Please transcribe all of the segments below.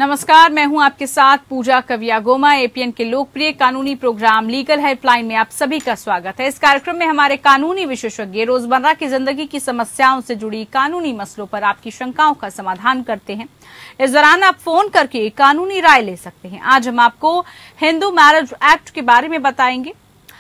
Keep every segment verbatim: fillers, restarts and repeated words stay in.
नमस्कार, मैं हूं आपके साथ पूजा कविया गोमा। एपीएन के लोकप्रिय कानूनी प्रोग्राम लीगल हेल्पलाइन में आप सभी का स्वागत है। इस कार्यक्रम में हमारे कानूनी विशेषज्ञ रोजमर्रा की जिंदगी की समस्याओं से जुड़ी कानूनी मसलों पर आपकी शंकाओं का समाधान करते हैं। इस दौरान आप फोन करके कानूनी राय ले सकते हैं। आज हम आपको हिंदू मैरिज एक्ट के बारे में बताएंगे,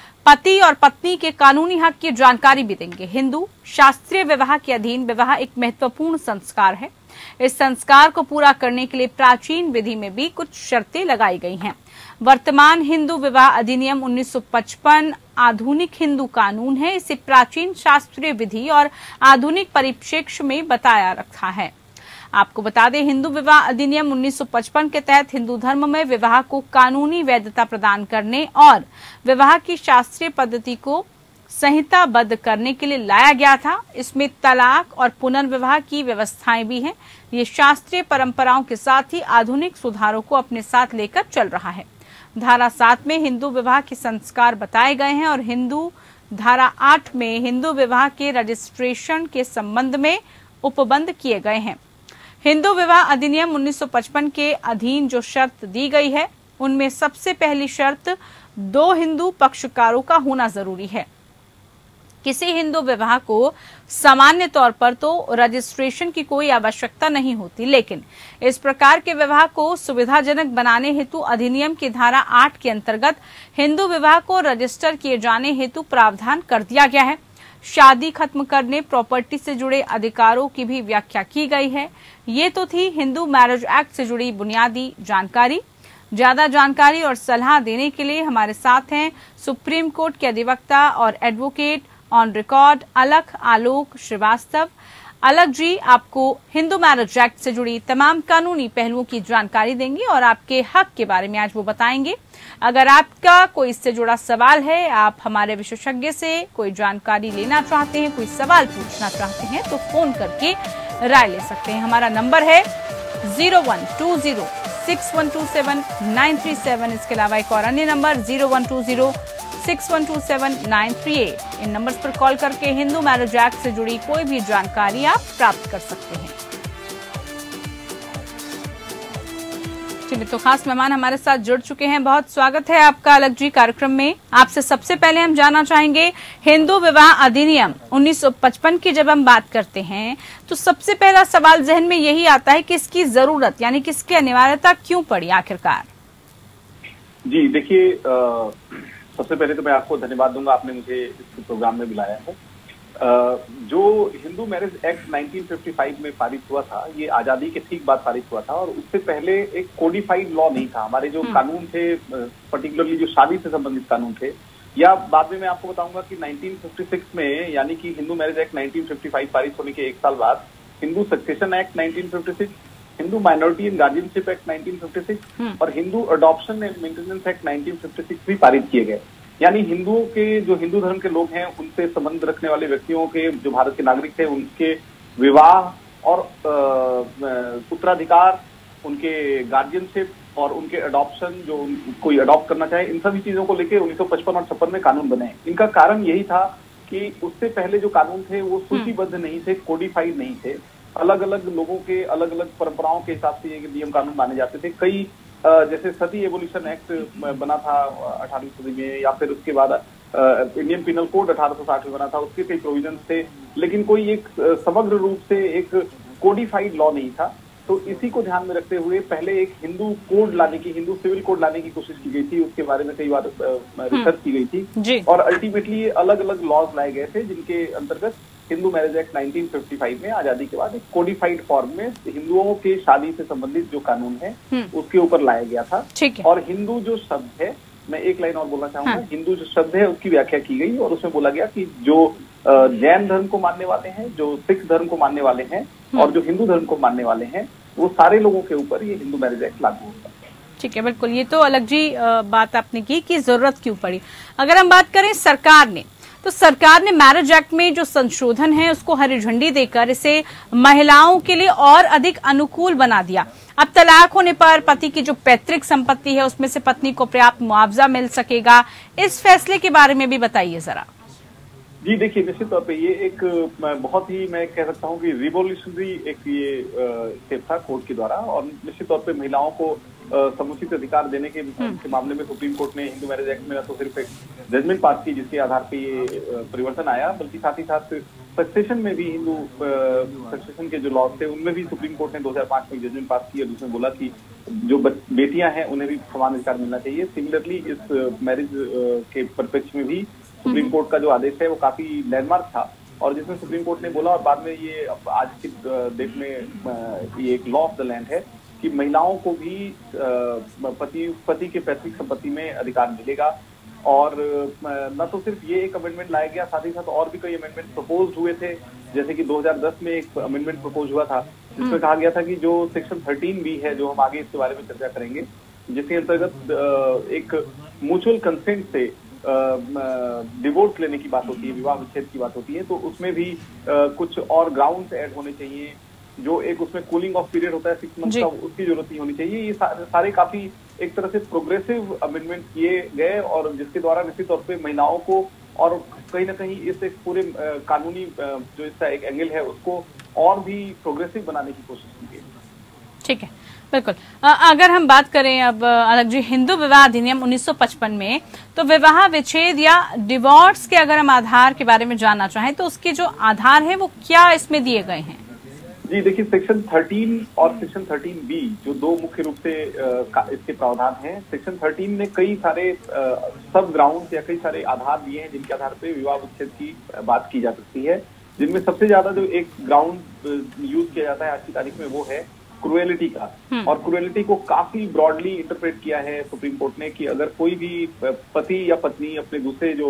पति और पत्नी के कानूनी हक की जानकारी भी देंगे। हिंदू शास्त्रीय विवाह के अधीन विवाह एक महत्वपूर्ण संस्कार है। इस संस्कार को पूरा करने के लिए प्राचीन विधि में भी कुछ शर्तें लगाई गई हैं। वर्तमान हिंदू विवाह अधिनियम उन्नीस सौ पचपन आधुनिक हिंदू कानून है। इसे प्राचीन शास्त्रीय विधि और आधुनिक परिप्रेक्ष्य में बताया रखा है। आपको बता दें, हिंदू विवाह अधिनियम उन्नीस सौ पचपन के तहत हिंदू धर्म में विवाह को कानूनी वैधता प्रदान करने और विवाह की शास्त्रीय पद्धति को संहिताबद्ध करने के लिए लाया गया था। इसमें तलाक और पुनर्विवाह की व्यवस्थाएं भी हैं। ये शास्त्रीय परंपराओं के साथ ही आधुनिक सुधारों को अपने साथ लेकर चल रहा है। धारा सात में हिंदू विवाह के संस्कार बताए गए हैं और हिंदू धारा आठ में हिंदू विवाह के रजिस्ट्रेशन के संबंध में उपबंध किए गए हैं। हिंदू विवाह अधिनियम उन्नीस सौ पचपन के अधीन जो शर्त दी गई है, उनमें सबसे पहली शर्त दो हिंदू पक्षकारों का होना जरूरी है। किसी हिंदू विवाह को सामान्य तौर पर तो रजिस्ट्रेशन की कोई आवश्यकता नहीं होती, लेकिन इस प्रकार के विवाह को सुविधाजनक बनाने हेतु अधिनियम की धारा आठ के अंतर्गत हिंदू विवाह को रजिस्टर किए जाने हेतु प्रावधान कर दिया गया है। शादी खत्म करने, प्रॉपर्टी से जुड़े अधिकारों की भी व्याख्या की गई है। ये तो थी हिंदू मैरिज एक्ट से जुड़ी बुनियादी जानकारी। ज्यादा जानकारी और सलाह देने के लिए हमारे साथ हैं सुप्रीम कोर्ट के अधिवक्ता और एडवोकेट ऑन रिकॉर्ड अलख आलोक श्रीवास्तव। अलख जी आपको हिंदू मैरिज एक्ट से जुड़ी तमाम कानूनी पहलुओं की जानकारी देंगे और आपके हक के बारे में आज वो बताएंगे। अगर आपका कोई इससे जुड़ा सवाल है, आप हमारे विशेषज्ञ से कोई जानकारी लेना चाहते हैं, कोई सवाल पूछना चाहते हैं, तो फोन करके राय ले सकते हैं। हमारा नंबर है zero one two zero six one two seven nine three seven. इसके अलावा एक और अन्य number zero one two zero six one two seven nine three eight. इन नंबर्स पर कॉल करके हिंदू मैरिज एक्ट से जुड़ी कोई भी जानकारी आप प्राप्त कर सकते हैं। चलिए, तो खास मेहमान हमारे साथ जुड़ चुके हैं। बहुत स्वागत है आपका अलख जी कार्यक्रम में। आपसे सबसे पहले हम जानना चाहेंगे, हिंदू विवाह अधिनियम उन्नीस सौ पचपन की जब हम बात करते हैं तो सबसे पहला सवाल जहन में यही आता है कि इसकी जरूरत यानी कि इसकी अनिवार्यता क्यों पड़ी आखिरकार? जी देखिए, सबसे पहले तो मैं आपको धन्यवाद दूंगा, आपने मुझे इस प्रोग्राम में बुलाया है। जो Hindu marriage act nineteen fifty five में पारित हुआ था, ये आजादी के ठीक बाद पारित हुआ था और उससे पहले एक कोडिफाइड लॉ नहीं था। हमारे जो कानून थे, पर्टिकुलरली जो शादी से संबंधित कानून थे, या बाद में मैं आपको बताऊंगा कि नाइनटीन फिफ्टी सिक्स में, यानी कि Hindu marriage act nineteen fifty five पारित होने के एक साल बाद Hindu succession act nineteen fifty six, Hindu minority and guardianship act nineteen fifty six और Hindu adoption and maintenance act nineteen fifty six भी पारित किए गए। यानी हिंदुओं के, जो हिंदू धर्म के लोग हैं, उनसे संबंध रखने वाले व्यक्तियों के, जो भारत के नागरिक थे, उनके विवाह और उत्तराधिकार, उनके गार्जियनशिप और उनके अडॉप्शन, जो कोई अडॉप्ट करना चाहे, इन सभी चीजों को लेकर उन्नीस सौ पचपन और छप्पन में कानून बने। इनका कारण यही था कि उससे पहले जो कानून थे वो सूचीबद्ध नहीं थे, कोडिफाइड नहीं थे। अलग अलग लोगों के अलग अलग परंपराओं के हिसाब से ये नियम कानून माने जाते थे। कई जैसे सती एवोल्यूशन एक्ट बना था अठारहवीं सदी में, या फिर उसके बाद इंडियन पिनल कोड अठारह सौ साठ में बना था, उसके कई प्रोविजन थे, लेकिन कोई एक समग्र रूप से एक कोडिफाइड लॉ नहीं था। तो इसी को ध्यान में रखते हुए पहले एक हिंदू कोड लाने की, हिंदू सिविल कोड लाने की कोशिश की गई थी। उसके बारे में कई बार रिसर्च की गई थी और अल्टीमेटली ये अलग अलग लॉज लाए गए थे, जिनके अंतर्गत Hindu marriage act nineteen fifty five में आजादी के बाद एक कोडिफाइड फॉर्म में हिंदुओं के शादी से संबंधित जो कानून है उसके ऊपर लाया गया था। और हिंदू जो शब्द है, मैं एक लाइन और बोलना चाहूंगा, हाँ। हिंदू जो शब्द है उसकी व्याख्या की गई और उसमें बोला गया कि जो जैन धर्म को मानने वाले हैं, जो सिख धर्म को मानने वाले हैं और जो हिंदू धर्म को मानने वाले हैं, वो सारे लोगों के ऊपर ये हिंदू मैरिज एक्ट लागू होगा। ठीक है, बिल्कुल। ये तो अलख जी बात आपने की कि जरूरत क्यों पड़ी। अगर हम बात करें सरकार ने, तो सरकार ने मैरिज एक्ट में जो संशोधन है उसको हरी झंडी देकर इसे महिलाओं के लिए और अधिक अनुकूल बना दिया। अब तलाक होने पर पति की जो पैतृक संपत्ति है उसमें से पत्नी को पर्याप्त मुआवजा मिल सकेगा। इस फैसले के बारे में भी बताइए जरा। जी देखिए, निश्चित तौर पे ये एक बहुत ही, मैं कह सकता हूँ कि रिवोल्यूशनरी एक ये स्टेप था कोर्ट के द्वारा, और निश्चित तौर पे महिलाओं को समुचित अधिकार देने के, के मामले में सुप्रीम कोर्ट ने हिंदू मैरिज एक्ट में न तो सिर्फ एक जजमेंट पास की जिसके आधार पे ये परिवर्तन आया, बल्कि साथ ही साथ सक्सेशन में भी, हिंदू सक्सेशन के जो लॉज थे उनमें भी सुप्रीम कोर्ट ने दो हजार पांच में जजमेंट पास की और जिसमें बोला कि जो बेटियां हैं उन्हें भी समान अधिकार मिलना चाहिए। सिमिलरली इस मैरिज के परिप्रेक्ष्य में भी सुप्रीम कोर्ट का जो आदेश है वो काफी लैंडमार्क था, और जिसमें सुप्रीम कोर्ट ने बोला, और बाद में ये आज की डेट में ये एक लॉ ऑफ द लैंड है कि महिलाओं को भी पति पति के पैतृक संपत्ति में अधिकार मिलेगा। और न तो सिर्फ ये एक अमेंडमेंट लाया गया, साथ ही साथ और भी कई अमेंडमेंट प्रपोज हुए थे, जैसे कि दो हजार दस में एक अमेंडमेंट प्रपोज हुआ था जिसमें कहा गया था कि जो सेक्शन थर्टीन बी है, जो हम आगे इसके बारे में चर्चा करेंगे, जिसके अंतर्गत एक म्यूचुअल कंसेंट से डिवोर्स लेने की बात होती है, विवाह विच्छेद की बात होती है, तो उसमें भी आ, कुछ और ग्राउंड्स ऐड होने चाहिए, जो एक उसमें कूलिंग ऑफ पीरियड होता है सिक्स मंथ का, उसकी जरूरत नहीं होनी चाहिए। ये सा, सारे काफी एक तरह से प्रोग्रेसिव अमेंडमेंट किए गए, और जिसके द्वारा निश्चित तौर पे महिलाओं को, और कहीं ना कहीं इस एक पूरे आ, कानूनी आ, जो इसका एक एंगल है उसको और भी प्रोग्रेसिव बनाने की कोशिश की गई। ठीक है, बिल्कुल। अगर हम बात करें अब अलग जी, हिंदू विवाह अधिनियम उन्नीस सौ पचपन में, तो विवाह विच्छेद या डिवोर्स के अगर हम आधार के बारे में जानना चाहें तो उसके जो आधार है वो क्या इसमें दिए गए हैं? जी देखिए, सेक्शन थर्टीन और सेक्शन थर्टीन बी जो दो मुख्य रूप से आ, इसके प्रावधान हैं। सेक्शन थर्टीन ने कई सारे सब ग्राउंड या कई सारे आधार दिए हैं जिनके आधार पर विवाह विच्छेद की बात की जा सकती है, जिनमें सबसे ज्यादा जो एक ग्राउंड यूज किया जाता है आज की तारीख में वो है क्रुएलिटी का। और क्रुएलिटी को काफी ब्रॉडली इंटरप्रेट किया है सुप्रीम कोर्ट ने कि अगर कोई भी पति या पत्नी अपने दूसरे जो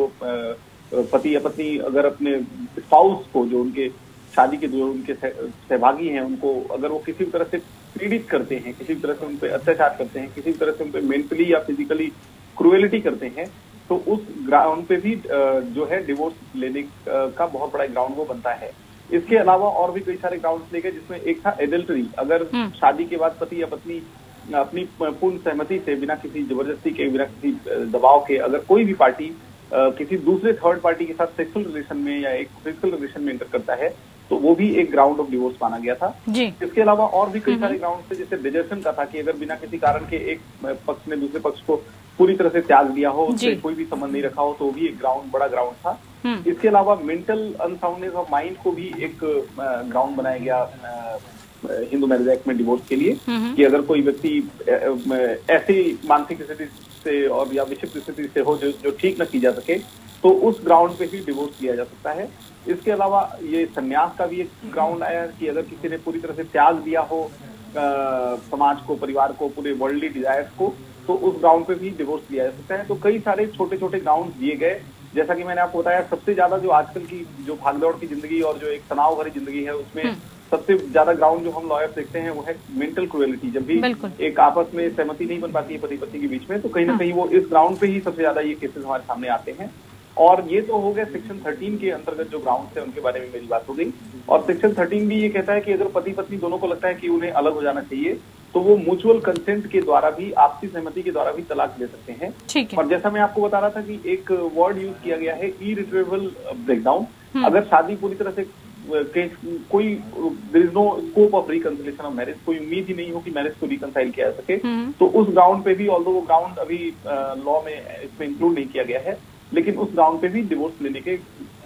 पति या पत्नी अगर अपने स्पाउस को, जो उनके शादी के जो उनके सहभागी हैं, उनको अगर वो किसी तरह से पीड़ित करते हैं, किसी तरह से उन पर अत्याचार करते हैं, किसी तरह से उन पर मेंटली या फिजिकली क्रुएलिटी करते हैं, तो उस ग्राउंड पे भी जो है डिवोर्स लेने का बहुत बड़ा ग्राउंड वो बनता है। इसके अलावा और भी कई सारे ग्राउंड्स ले गए, जिसमें एक था एडल्टरी। अगर शादी के बाद पति या पत्नी अपनी पूर्ण सहमति से, बिना किसी जबरदस्ती के, बिना किसी दबाव के, अगर कोई भी पार्टी किसी दूसरे थर्ड पार्टी के साथ सेक्सुअल रिलेशन में या एक फिजिकल रिलेशन में एंटर करता है, तो वो भी एक ग्राउंड ऑफ डिवोर्स माना गया था। इसके अलावा और भी कई सारे ग्राउंड थे, जैसे डिजर्शन का था कि अगर बिना किसी कारण के एक पक्ष ने दूसरे पक्ष को पूरी तरह से त्याग दिया हो, उससे कोई भी संबंध नहीं रखा हो, तो भी एक ग्राउंड, बड़ा ग्राउंड था। इसके अलावा मेंटल अनसाउंडनेस ऑफ माइंड को भी एक ग्राउंड बनाया गया हिंदू मैरिज एक्ट में डिवोर्स के लिए, कि अगर कोई व्यक्ति ऐसी मानसिक स्थिति से और या विषिप्त स्थिति से हो जो जो ठीक न की जा सके, तो उस ग्राउंड पे ही डिवोर्स दिया जा सकता है। इसके अलावा ये संन्यास का भी एक ग्राउंड आया कि अगर किसी ने पूरी तरह से त्याग दिया हो आ, समाज को, परिवार को, पूरे वर्ल्डली डिजायर्स को, तो उस ग्राउंड पे भी डिवोर्स दिया जा सकता है। तो कई सारे छोटे छोटे ग्राउंड दिए गए। जैसा कि मैंने आपको बताया, सबसे ज्यादा जो आजकल की जो भागदौड़ की जिंदगी और जो एक तनाव भरी जिंदगी है, उसमें सबसे ज्यादा ग्राउंड जो हम लॉयर्स देखते हैं वो है मेंटल क्रुएलिटी। जब भी एक आपस में सहमति नहीं बन पाती है पति पत्नी के बीच में, तो कहीं ना कहीं वो इस ग्राउंड पे ही सबसे ज्यादा ये केसेस हमारे सामने आते हैं। और ये तो हो गया सेक्शन थर्टीन के अंतर्गत जो ग्राउंड है उनके बारे में मेरी बात हो गई। और सेक्शन थर्टीन भी ये कहता है कि अगर पति पत्नी दोनों को लगता है कि उन्हें अलग हो जाना चाहिए, तो वो म्यूचुअल कंसेंट के द्वारा भी, आपसी सहमति के द्वारा भी तलाक दे सकते हैं। और जैसा मैं आपको बता रहा था कि एक वर्ड यूज किया गया है, इरिट्रेबल ब्रेकडाउन। अगर शादी पूरी तरह से कोई there is no scope of reconciliation of marriage, कोई उम्मीद ही नहीं हो कि मैरिज को रिकंसाइल किया जा सके, तो उस ग्राउंड पे भी, ऑल्दो वो ग्राउंड अभी लॉ में इसमें इंक्लूड नहीं किया गया है, लेकिन उस ग्राउंड पे भी डिवोर्स लेने के,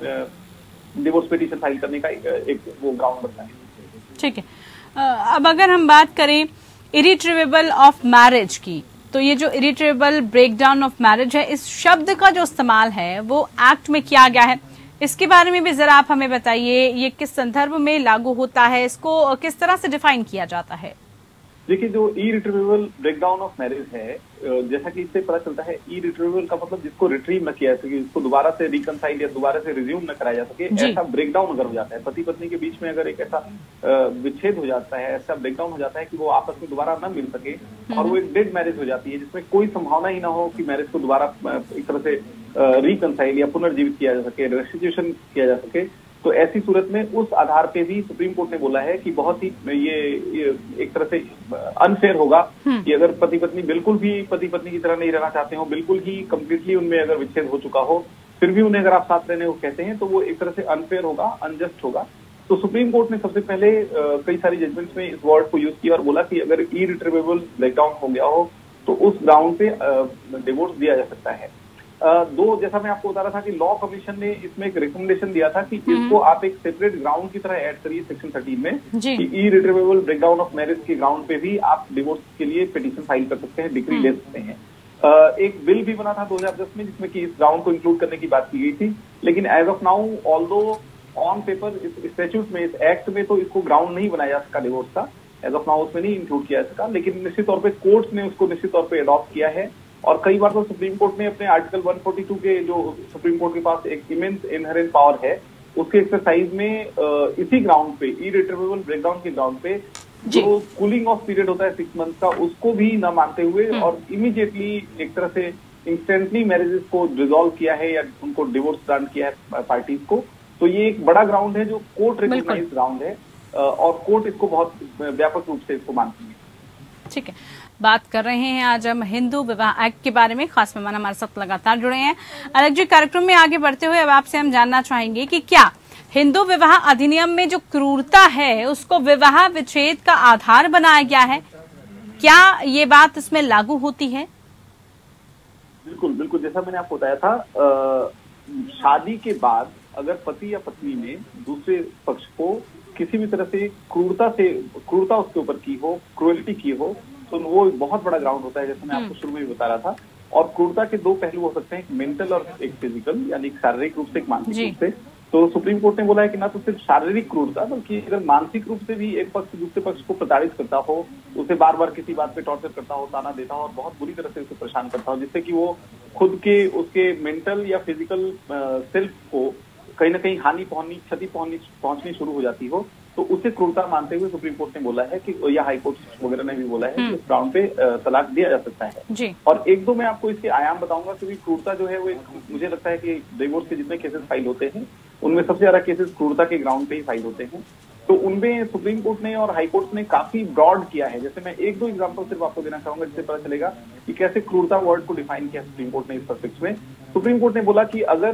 डिवोर्स पिटीशन फाइल करने का एक, एक वो ग्राउंड बनता है। ठीक है। अब अगर हम बात करें इरिट्रेवेबल ऑफ मैरिज की, तो ये जो इरिट्रेवेबल ब्रेकडाउन ऑफ मैरिज है, इस शब्द का जो इस्तेमाल है वो एक्ट में किया गया है, इसके बारे में भी जरा आप हमें बताइए। ये किस संदर्भ में लागू होता है, इसको किस तरह से डिफाइन किया जाता है? देखिए, जो इरिट्रीवेबल ब्रेकडाउन ऑफ मैरिज है, जैसा कि इससे पता चलता है, इरिट्रीवेबल का मतलब जिसको रिट्रीव न किया जा सके, जिसको दोबारा से रिकंसाइल या दोबारा से रिज्यूम न कराया जा सके, ऐसा ब्रेकडाउन अगर हो जाता है, पति पत्नी के बीच में अगर एक ऐसा विच्छेद हो जाता है, ऐसा ब्रेकडाउन हो जाता है कि वो आपस में दोबारा न मिल सके और वो एक डेड मैरिज हो जाती है, जिसमें कोई संभावना ही ना हो कि मैरिज को दोबारा एक तरह से रिकंसाइल या पुनर्जीवित किया जा सके, रेस्टिट्यूशन किया जा सके, तो ऐसी सूरत में उस आधार पे भी सुप्रीम कोर्ट ने बोला है कि बहुत ही ये, ये एक तरह से अनफेयर होगा कि अगर पति पत्नी बिल्कुल भी पति पत्नी की तरह नहीं रहना चाहते हो, बिल्कुल ही कंप्लीटली उनमें अगर विच्छेद हो चुका हो, फिर भी उन्हें अगर आप साथ रहने को कहते हैं तो वो एक तरह से अनफेयर होगा, अनजस्ट होगा। तो सुप्रीम कोर्ट ने सबसे पहले कई सारी जजमेंट्स में इस वर्ड को यूज किया और बोला कि अगर इरिट्रीवेबल ब्रेकडाउन हो गया हो तो उस ग्राउंड पे डिवोर्स दिया जा सकता है। दो, जैसा मैं आपको बता रहा था कि लॉ कमीशन ने इसमें एक रिकमेंडेशन दिया था कि इसको आप एक सेपरेट ग्राउंड की तरह ऐड करिए सेक्शन थर्टीन में कि इरिट्रीवेबल ब्रेकडाउन ऑफ मैरिज के ग्राउंड पे भी आप डिवोर्स के लिए पिटीशन फाइल कर सकते हैं, डिक्री ले सकते हैं। एक बिल भी बना था दो हजार दस में जिसमें कि इस ग्राउंड को इंक्लूड करने की बात की गई थी, लेकिन as of now although on paper इस स्टैट्यूट में, इस एक्ट में तो इसको ग्राउंड नहीं बनाया जा सका डिवोर्स का, एज ऑफ नाउ उसमें नहीं इंक्लूड किया जा सका, लेकिन निश्चित तौर पे कोर्ट्स ने उसको निश्चित तौर पे अडॉप्ट किया है। और कई बार तो सुप्रीम कोर्ट ने अपने आर्टिकल एक सौ बयालीस के, जो सुप्रीम कोर्ट के पास एक इमेंस इनहेरेंट पावर है, उसके एक्सरसाइज में इसी ग्राउंड पे, इरिट्रीवेबल ब्रेकडाउन के ग्राउंड पे जो कूलिंग ऑफ पीरियड होता है सिक्स मंथ का, उसको भी न मानते हुए और इमीडिएटली एक तरह से इंस्टेंटली मैरिजेस को रिजॉल्व किया है या उनको डिवोर्स ग्रांट किया है पार्टीज को। तो ये एक बड़ा ग्राउंड है जो कोर्ट रिकॉग्नाइज ग्राउंड है और कोर्ट इसको बहुत व्यापक रूप से इसको मानती है। ठीक है, बात कर रहे हैं आज हम हिंदू विवाह एक्ट के बारे में। खास मेहमान हमारे साथ लगातार जुड़े हैं। अलग जी, कार्यक्रम में आगे बढ़ते हुए अब आपसे हम जानना चाहेंगे कि क्या हिंदू विवाह अधिनियम में जो क्रूरता है उसको विवाह विच्छेद का आधार बनाया गया है, क्या ये बात इसमें लागू होती है? बिल्कुल बिल्कुल, जैसा मैंने आपको बताया था, आ, शादी के बाद अगर पति या पत्नी ने दूसरे पक्ष को किसी भी तरह से क्रूरता से क्रूरता उसके ऊपर की हो, क्रूएल्टी की हो, तो वो बहुत बड़ा ग्राउंड होता है, जैसे मैं आपको शुरू में भी बता रहा था। और क्रूरता के दो पहलू हो सकते हैं, एक मेंटल और एक फिजिकल, यानी शारीरिक रूप से, एक मानसिक रूप से। तो सुप्रीम कोर्ट ने बोला है कि ना तो सिर्फ शारीरिक क्रूरता, बल्कि अगर मानसिक रूप से भी एक पक्ष दूसरे पक्ष को प्रताड़ित करता हो, उसे बार बार किसी बात पे टॉर्चर करता हो, ताना देता हो और बहुत बुरी तरह से उसे परेशान करता हो, जिससे कि वो खुद के उसके मेंटल या फिजिकल सेल्फ को कहीं ना कहीं हानि पहुंचनी, क्षति पहुंचनी पहुंचनी शुरू हो जाती हो, तो उसे क्रूरता मानते हुए सुप्रीम कोर्ट ने बोला है कि, या हाई कोर्ट वगैरह ने भी बोला है कि इस ग्राउंड पे तलाक दिया जा सकता है जी। और एक दो मैं आपको इसके आयाम बताऊंगा, क्योंकि क्रूरता जो है वो मुझे लगता है कि डिवोर्स के जितने केसेस फाइल होते हैं उनमें सबसे ज्यादा केसेस क्रूरता के ग्राउंड पे ही फाइल होते हैं। तो उनमें सुप्रीम कोर्ट ने और हाई कोर्ट ने काफी ब्रॉड किया है। जैसे मैं एक दो एग्जांपल सिर्फ आपको देना चाहूंगा जिससे पता चलेगा कि कैसे क्रूरता वर्ड को डिफाइन किया सुप्रीम कोर्ट ने इस पर्सपेक्ट में। सुप्रीम कोर्ट ने बोला कि अगर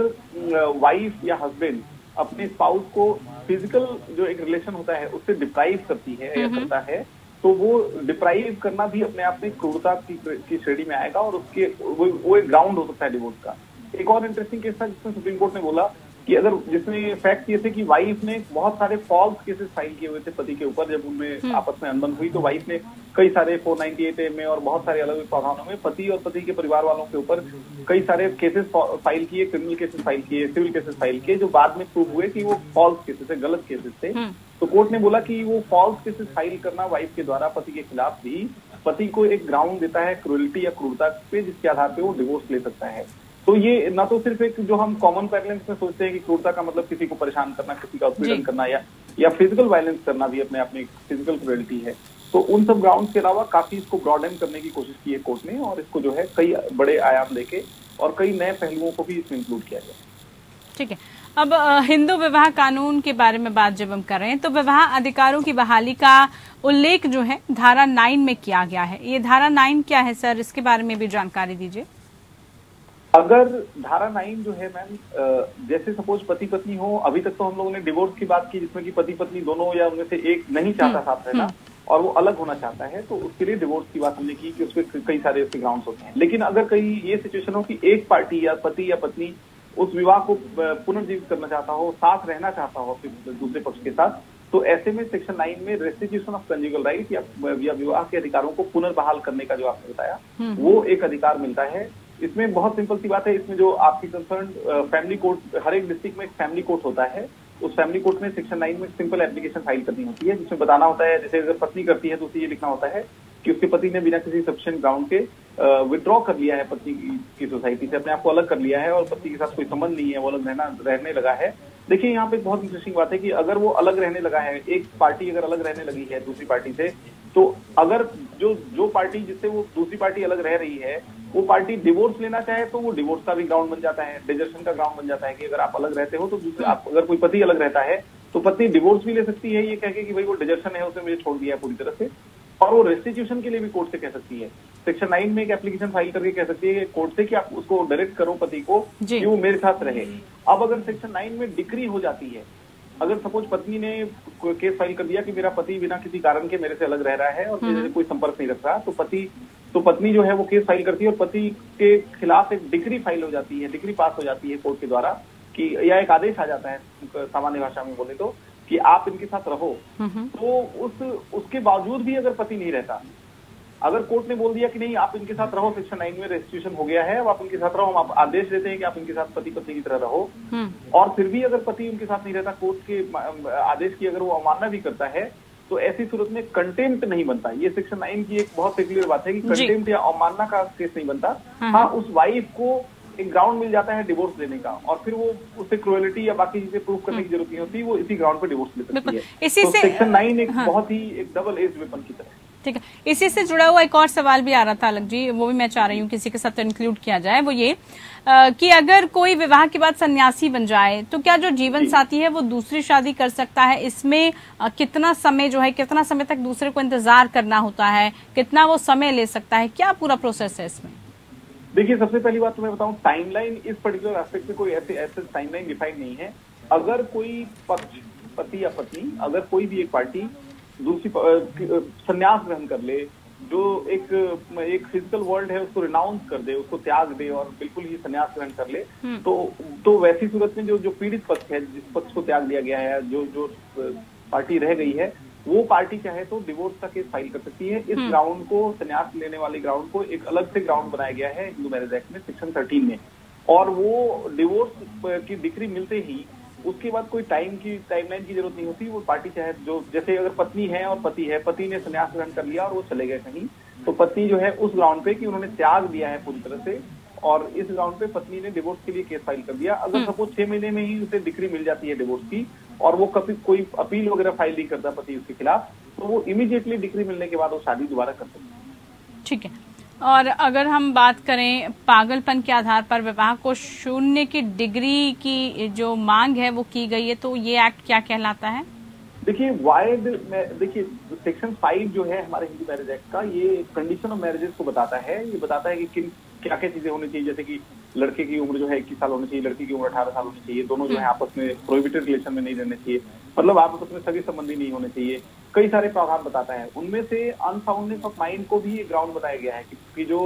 वाइफ या हस्बैंड अपने स्पाउस को फिजिकल जो एक रिलेशन होता है उससे डिप्राइव करती है या करता है, तो वो डिप्राइव करना भी अपने आप में क्रूरता की, की श्रेणी में आएगा और उसके वो, वो एक ग्राउंड हो सकता है डिवोर्स का। एक और इंटरेस्टिंग केस था जिसमें सुप्रीम कोर्ट ने बोला कि अगर, जिसमें फैक्ट ये थे कि वाइफ ने बहुत सारे फॉल्स केसेस फाइल किए हुए थे पति के ऊपर, जब उनमें आपस में अनबन हुई तो वाइफ ने कई सारे चार सौ अट्ठानवे ए में और बहुत सारे अलग अलग प्रावधानों में पति और पति के परिवार वालों के ऊपर कई सारे केसेस फाइल किए, क्रिमिनल केसेस फाइल किए, सिविल केसेस फाइल किए, जो बाद में प्रूव हुए कि वो फॉल्स केसेस है, गलत केसेस थे। तो कोर्ट ने बोला कि वो फॉल्स केसेस फाइल करना वाइफ के द्वारा पति के खिलाफ भी पति को एक ग्राउंड देता है क्रूएल्टी या क्रूरता पे, जिसके आधार पे वो डिवोर्स ले सकता है। तो ये ना तो सिर्फ एक जो हम कॉमन पैरेलेंस में सोचते हैं कि क्रूरता का मतलब किसी को परेशान करना, किसी का उत्पीड़न करना या या फिजिकल वायलेंस करना भी अपने आप में फिजिकल क्रूएल्टी है, तो उन सब ग्राउंड्स के अलावा काफी इसको ब्रॉडन करने की कोशिश की है कोर्ट ने और इसको जो है कई बड़े आयाम देके और कई नए पहलुओं को भी इसमें इंक्लूड किया गया। ठीक है, अब हिंदू विवाह कानून के बारे में बात जब हम कर रहे हैं तो विवाह अधिकारों की बहाली का उल्लेख जो है धारा नाइन में किया गया है। ये धारा नाइन क्या है सर, इसके बारे में भी जानकारी दीजिए। अगर धारा नाइन जो है मैम, जैसे सपोज पति पत्नी हो, अभी तक तो हम लोगों ने डिवोर्स की बात की जिसमें कि पति पत्नी दोनों या उनमें से एक नहीं चाहता साथ रहना और वो अलग होना चाहता है, तो उसके लिए डिवोर्स की बात हमने की कि उसमें कई सारे उसके ग्राउंड्स होते हैं। लेकिन अगर कहीं ये सिचुएशन हो कि एक पार्टी या पति या पत्नी उस विवाह को पुनर्जीवित करना चाहता हो, साथ रहना चाहता हो दूसरे पक्ष के साथ, तो ऐसे में सेक्शन नाइन में रेस्टिट्यूशन ऑफ कंजुगल राइट या, या विवाह के अधिकारों को पुनर्बहाल करने का जो आपने बताया वो एक अधिकार मिलता है। इसमें बहुत सिंपल सी बात है, इसमें जो आपकी कंसर्न फैमिली कोर्ट, हर एक डिस्ट्रिक्ट में एक फैमिली कोर्ट होता है, उस फैमिली कोर्ट में सेक्शन नाइन में सिंपल एप्लीकेशन फाइल करनी होती है जिसमें बताना होता है, जैसे अगर पत्नी करती है तो उसे ये लिखना होता है कि उसके पति ने बिना किसी सफिशिएंट ग्राउंड के विड्रॉ कर लिया है पत्नी की, की सोसाइटी से, अपने आप को अलग कर लिया है और पति के साथ कोई संबंध नहीं है, वो अलग रहना रहने लगा है। देखिए यहाँ पे बहुत इंटरेस्टिंग बात है कि अगर वो अलग रहने लगा है, एक पार्टी अगर अलग रहने लगी है दूसरी पार्टी से, तो अगर जो जो पार्टी जिससे वो दूसरी पार्टी अलग रह रही है वो पार्टी डिवोर्स लेना चाहे तो वो डिवोर्स का भी ग्राउंड बन जाता है, डिजर्शन का ग्राउंड बन जाता है कि अगर आप अलग रहते हो तो दूसरे, आप अगर कोई पति अलग रहता है तो पत्नी डिवोर्स भी ले सकती है ये कह के कि भाई वो डिजर्शन है, उसने मुझे छोड़ दिया है पूरी तरह से। और वो रेस्टिट्यूशन के लिए भी कोर्ट से कह सकती है। सेक्शन नाइन में एक एप्लीकेशन फाइल करके कह सकती है कोर्ट से कि आप उसको डायरेक्ट करो पति को कि वो मेरे साथ रहे। अब अगर सेक्शन नाइन में डिक्री हो जाती है, अगर सपोज पत्नी ने केस फाइल कर दिया कि मेरा पति बिना किसी कारण के मेरे से अलग रह रहा है और मेरे से कोई संपर्क नहीं रख रहा, तो पति तो पत्नी जो है वो केस फाइल करती है और पति के खिलाफ एक डिक्री फाइल हो जाती है, डिक्री पास हो जाती है कोर्ट के द्वारा कि या एक आदेश आ जाता है सामान्य भाषा में बोले तो कि आप इनके साथ रहो। तो उस उसके बावजूद भी अगर पति नहीं रहता, अगर कोर्ट ने बोल दिया कि नहीं आप इनके साथ रहो, सेक्शन नाइन में रेस्टिट्यूशन हो गया है, अब आप इनके साथ रहो, हम आप आदेश देते हैं कि आप इनके साथ पति पत्नी की तरह रहो, और फिर भी अगर पति उनके साथ नहीं रहता, कोर्ट के आदेश की अगर वो अवमानना भी करता है, तो ऐसी सूरत में कंटेम्प्ट नहीं बनता। ये सेक्शन नाइन की एक बहुत क्लियर बात है कि कंटेम्प्ट या अवमानना का केस नहीं बनता। हाँ, उस वाइफ को एक ग्राउंड मिल जाता है डिवोर्स देने का, और फिर वो उससे क्रुएलिटी या बाकी चीजें प्रूव करने की जरूरत नहीं होती, वो इसी ग्राउंड पर डिवोर्स ले सकती है। इसी तो से सेक्शन नाइन एक हाँ। बहुत ही एक डबल एज वेपन की तरह। ठीक है, इसी से जुड़ा हुआ एक और सवाल भी आ रहा था अलग जी, वो भी मैं चाह रही हूँ किसी के साथ इंक्लूड किया जाए। वो ये आ, कि अगर कोई विवाह के बाद सन्यासी बन जाए तो क्या जो जीवन साथी है वो दूसरी शादी कर सकता है? इसमें आ, कितना समय जो है, कितना समय तक दूसरे को इंतजार करना होता है, कितना वो समय ले सकता है, क्या पूरा प्रोसेस है इसमें? देखिए, सबसे पहली बात तो मैं बताऊं, टाइमलाइन इस पर्टिकुलर एस्पेक्ट में कोई ऐसे ऐसे टाइमलाइन डिफाइन नहीं है। अगर कोई पक्ष, पति या पत्नी, अगर कोई भी एक पार्टी दूसरी संन्यास ग्रहण कर ले, जो एक एक फिजिकल वर्ल्ड है उसको रिनाउंस कर दे, उसको त्याग दे और बिल्कुल ही संन्यास ग्रहण कर ले, तो तो वैसी सूरत में जो जो पीड़ित पक्ष है, जिस पक्ष को त्याग दिया गया है, जो जो पार्टी रह गई है, वो पार्टी चाहे तो डिवोर्स का केस फाइल कर सकती है। इस ग्राउंड को, संन्यास लेने वाले ग्राउंड को एक अलग से ग्राउंड बनाया गया है हिंदू मैरिज एक्ट में सेक्शन थर्टीन में, और वो डिवोर्स की डिक्री मिलते ही उसके बाद कोई टाइम की टाइमलाइन की जरूरत नहीं होती। वो पार्टी चाहे जो, जैसे अगर पत्नी है और पति है, पति ने संन्यास ग्रहण कर लिया और वो चले गए कहीं, तो पत्नी जो है उस ग्राउंड पे कि उन्होंने त्याग दिया है पूरी तरह से, और इस ग्राउंड पे पत्नी ने डिवोर्स के लिए केस फाइल कर दिया। अगर सपोज छह महीने में ही उसे डिक्री मिल जाती है डिवोर्स की, और वो कभी कोई अपील वगैरह फाइल नहीं करता पति उसके खिलाफ, तो वो इमीडिएटली डिक्री मिलने के बाद वो शादी दोबारा कर सकती है। ठीक है, और अगर हम बात करें पागलपन के आधार पर विवाह को शून्य की डिग्री की जो मांग है वो की गई है, तो ये एक्ट क्या कहलाता है? देखिए, वाइड देखिए सेक्शन फाइव जो है हमारे हिंदू मैरिज एक्ट का, ये कंडीशन ऑफ मैरिजेस को बताता है। ये बताता है कि किन क्या क्या चीजें होनी चाहिए, जैसे कि लड़के की उम्र जो है इक्कीस साल होनी चाहिए, लड़की की उम्र अठारह साल होनी चाहिए, दोनों जो है आपस में प्रोहिबिटेड रिलेशन में नहीं रहने चाहिए, मतलब आपस में सगे संबंधी नहीं होने चाहिए, कई सारे प्रावधान बताता है। उनमें से अनसाउंडनेस ऑफ माइंड को भी एक ग्राउंड बताया गया है कि जो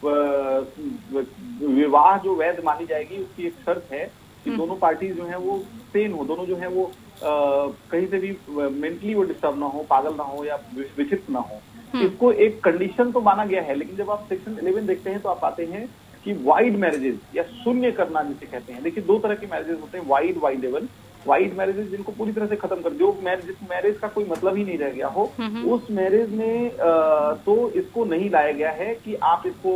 विवाह जो वैध मानी जाएगी उसकी एक शर्त है कि दोनों पार्टी जो है वो सेन हो, दोनों जो है वो आ, कहीं से भी मेंटली वो डिस्टर्ब ना हो, पागल ना हो या विचलित ना हो। इसको एक कंडीशन तो माना गया है, लेकिन जब आप सेक्शन इलेवन देखते हैं तो आप पाते हैं कि वाइड मैरिजेस या शून्य करना जिसे कहते हैं। देखिए, दो तरह के मैरिजेस होते हैं, वाइड वाइडेबल। वाइड मैरिजेस जिनको पूरी तरह से खत्म कर दो, मैरिज जिस मैरिज का कोई मतलब ही नहीं रह गया हो, उस मैरिज में आ, तो इसको नहीं लाया गया है कि आप इसको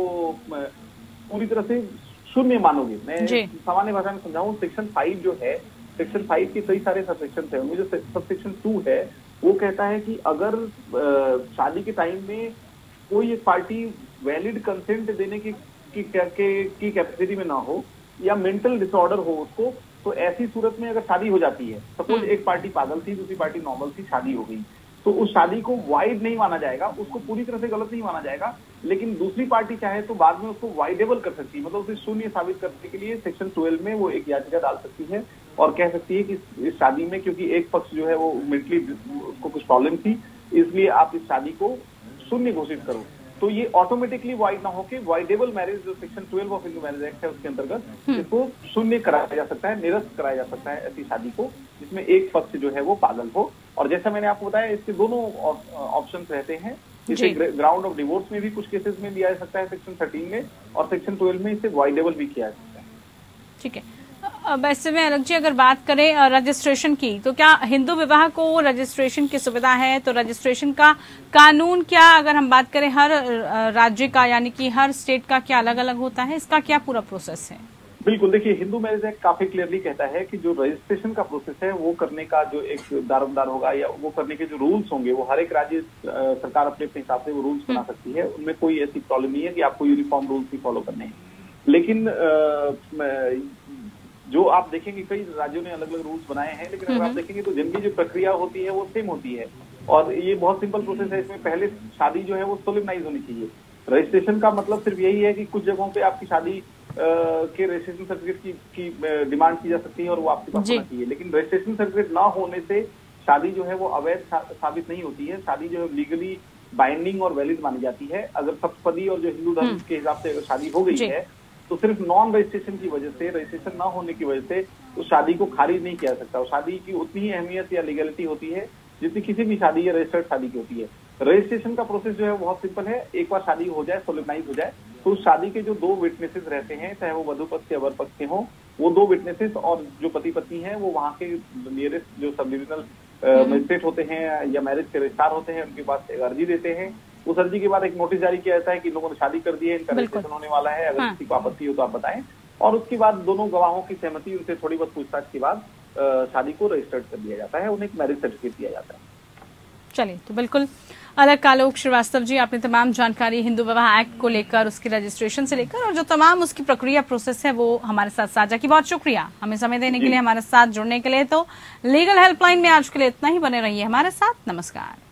पूरी तरह से शून्य मानोगे। मैं सामान्य भाषा में समझाऊं, सेक्शन फाइव जो है, सेक्शन फाइव के कई सारे सब सेक्शन है, उनमें जो सब सेक्शन टू है वो कहता है कि अगर शादी के टाइम में कोई एक पार्टी वैलिड कंसेंट देने की की, की, की कैपेसिटी में ना हो या मेंटल डिसऑर्डर हो उसको, तो ऐसी सूरत में अगर शादी हो जाती है, सपोज एक पार्टी पागल थी, दूसरी पार्टी नॉर्मल थी, शादी हो गई, तो उस शादी को वाइड नहीं माना जाएगा, उसको पूरी तरह से गलत नहीं माना जाएगा, लेकिन दूसरी पार्टी चाहे तो बाद में उसको वाइडेबल कर सकती है, मतलब उसे शून्य साबित करने के लिए सेक्शन ट्वेल्व में वो एक याचिका डाल सकती है और कह सकती है कि इस शादी में क्योंकि एक पक्ष जो है वो मेंटली उसको कुछ प्रॉब्लम थी, इसलिए आप इस शादी को शून्य घोषित करो। तो ये ऑटोमेटिकली वाइड ना होके वाइडेबल मैरिज जो section twelve of Hindu marriage act है उसके अंतर्गत इसको शून्य कराया जा सकता है, निरस्त कराया जा सकता है ऐसी शादी को जिसमें एक पक्ष जो है वो पागल हो। और जैसा मैंने आपको बताया, इसके दोनों ऑप्शन रहते हैं। इसे ग्राउंड ऑफ डिवोर्स में भी कुछ केसेस में लिया जा सकता है सेक्शन थर्टीन में, और सेक्शन ट्वेल्व में इसे वाइडेबल भी किया जा सकता है। ठीक है, अब ऐसे में अलग जी अगर बात करें रजिस्ट्रेशन की, तो क्या हिंदू विवाह को रजिस्ट्रेशन की सुविधा है? तो रजिस्ट्रेशन का कानून क्या, अगर हम बात करें हर राज्य का यानी कि हर स्टेट का क्या अलग अलग होता है, इसका क्या पूरा प्रोसेस है? बिल्कुल, देखिए हिंदू मैरिज एक्ट काफी क्लियरली कहता है कि जो रजिस्ट्रेशन का प्रोसेस है वो करने का जो एक दारोमदार होगा या वो करने के जो रूल्स होंगे वो हर एक राज्य सरकार अपने अपने हिसाब से वो रूल्स बना सकती है। उनमें कोई ऐसी प्रॉब्लम नहीं है कि आपको यूनिफॉर्म रूल्स ही फॉलो करने हैं। लेकिन आ, जो आप देखेंगे कई राज्यों ने अलग अलग रूल्स बनाए हैं, लेकिन अगर आप देखेंगे तो जिनकी जो प्रक्रिया होती है वो सेम होती है। और ये बहुत सिंपल प्रोसेस है। इसमें पहले शादी जो है वो सोलेमनाइज होनी चाहिए। रजिस्ट्रेशन का मतलब सिर्फ यही है कि कुछ जगहों पे आपकी शादी के रजिस्ट्रेशन सर्टिफिकेट की, की डिमांड की जा सकती है और वो आपके पास होना चाहिए, लेकिन रजिस्ट्रेशन सर्टिफिकेट ना होने से शादी जो है वो अवैध साबित नहीं होती है। शादी जो है लीगली बाइंडिंग और वैलिड मानी जाती है। अगर सप्तपदी और जो हिंदू धर्म के हिसाब से अगर शादी हो गई है तो सिर्फ नॉन रजिस्ट्रेशन की वजह से, रजिस्ट्रेशन ना होने की वजह से उस शादी को खारिज नहीं किया जा सकता। उस शादी की उतनी ही अहमियत या लीगलिटी होती है जितनी किसी भी शादी या रजिस्टर्ड शादी की होती है। रजिस्ट्रेशन का प्रोसेस जो है बहुत सिंपल है। एक बार शादी हो जाए, सोलेमनाइज हो जाए, तो उस शादी के जो दो विटनेसेस रहते हैं, चाहे वो वधु पक्ष या वर पक्ष के हों, वो दो विटनेसेस और जो पति पत्नी हैं वो वहाँ के नियरेस्ट जो सब डिविजनल मजिस्ट्रेट होते हैं या मैरिज के रजिस्ट्रार होते हैं, उनके पास एक अर्जी देते हैं। उस अर्जी के बाद एक नोटिस जारी किया जाता है कि लोगों ने शादी कर दी है, इनका रजिस्ट्रेशन होने वाला है, अगर किसी को आपत्ति हो तो आप बताएं। और उसके बाद दोनों गवाहों की सहमति, उनसे थोड़ी बहुत पूछताछ के बाद शादी को रजिस्टर्ड कर दिया जाता है, उन्हें एक मैरिज सर्टिफिकेट दिया जाता है। चलिए, तो बिल्कुल अलग आलोक श्रीवास्तव जी, आपने तमाम जानकारी हिंदू विवाह एक्ट को लेकर, उसके रजिस्ट्रेशन से लेकर और जो तमाम उसकी प्रक्रिया प्रोसेस है वो हमारे साथ साझा की। बहुत शुक्रिया हमें समय देने के लिए, हमारे साथ जुड़ने के लिए। तो लीगल हेल्पलाइन में आज के लिए इतना ही। बने रहिए हमारे साथ। नमस्कार।